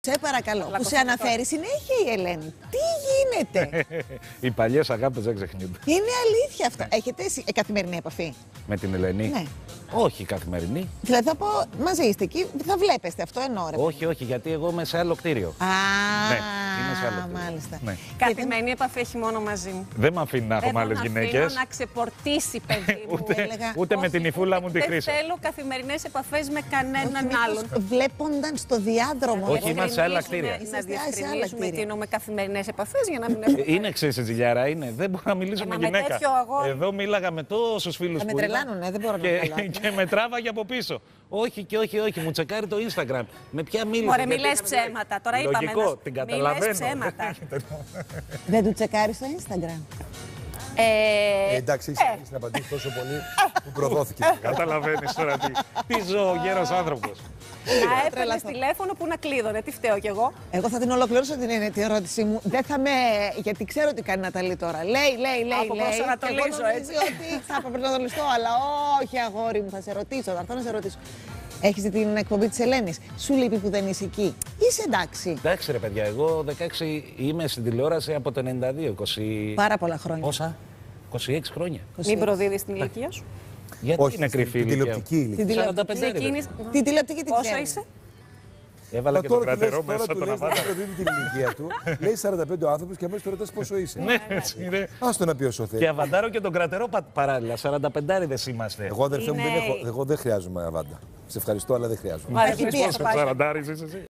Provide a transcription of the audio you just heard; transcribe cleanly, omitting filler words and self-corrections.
Σε παρακαλώ, που σε αναφέρει συνέχεια η Ελένη. Τι γίνεται? Οι παλιές αγάπες δεν ξεχνιούνται. Είναι αλήθεια αυτό. Έχετε καθημερινή επαφή Με την Ελένη. Ναι. Όχι καθημερινή. Δηλαδή θα πω, μαζί είστε εκεί, θα βλέπεστε αυτό εννοώ. Όχι, όχι, γιατί εγώ είμαι σε άλλο κτίριο. Α, Ναι, είναι σε άλλο κτίριο. μάλιστα. Ναι. Καθημερινή επαφή έχει μόνο μαζί μου. Δεν με αφήνει να έχω με άλλες γυναίκες. Να ξεπορτίσει, παιδί μου. Ούτε με την Ιφούλα μου τη Χρύσα. Δεν θέλω καθημερινές επαφές με κανέναν άλλον. Βλέπονταν στο διάδρομο. Όχι, είμαστε σε άλλα κτίρια. Να διευκρινίσουμε τι εννοούμε καθημερινές επαφές για να μην έχουμε. Είναι ξεσυζηλιάρα, είναι. Δεν μπορώ να μιλήσω με με γυναίκα. τέτοιο αγόρι. Εδώ μίλαγα με τόσους φίλους Θα με που είδα τρελάνουνε, δεν μπορώ να μιλάω. και με τράβαγε από πίσω. Όχι και όχι, όχι. Μου τσεκάρει το Instagram. Με ποια μίλησε. Ωραία, μη λες ψέματα. Τώρα είπαμε. Λογικό, την καταλαβαίνω. Μη λες ψέματα. Δεν του τσεκάρει στο Instagram. Εντάξει, είσαι να απαντήσει τόσο πολύ που προδόθηκε. Καταλαβαίνεις τώρα τι ζω ο γέρος άνθρωπος. Να έπαιρνες τηλέφωνο που να κλείδωνε. Τι φταίω κι εγώ. Εγώ θα την ολοκληρώσω την ερώτησή μου. Δεν θα με. Γιατί ξέρω τι κάνει η Ναταλή τώρα. Λέει. Από πόσο να το Και εγώ λύσω, νομίζω έτσι. ότι θα έπρεπε να το λυστώ, αλλά όχι, αγόρι μου, θα σε ρωτήσω. Θα έρθω να σε ρωτήσω. Έχεις δει την εκπομπή της Ελένης? Σου λείπει που δεν είσαι εκεί? Είσαι εντάξει? Εντάξει ρε παιδιά, εγώ 16 είμαι στην τηλεόραση από το 92, 20... Πάρα πολλά χρόνια. Πόσα? 26 χρόνια. Μην προδίδεις την ηλικία σου. Γιατί Όχι, είναι κρυφή την ηλικία. τηλεοπτική ηλικία. Την 45 Εκείνης- Την τηλεοπτική την Πόσο ξέρω. είσαι? Έβαλα και τον κρατερό μέσα του τον λες, αβάντα. δεν προδίδει την ηλικία του. Λέει 45 ο άνθρωπος και αμέσως το ρωτάς πόσο είσαι. Ναι, έτσι είναι. Άστο να πει όσο θέλει. Και αβαντάρω και τον κρατερό παράλληλα. 45 είμαστε. Εγώ αδερφέ μου Είναι- εγώ δεν χρειάζομαι αβάντα. Σε ευχαριστώ, αλλά δεν χρειάζομαι. Βάρε, Έχει πει πες αυτό. πόσο πάει. 40 είσαι εσύ.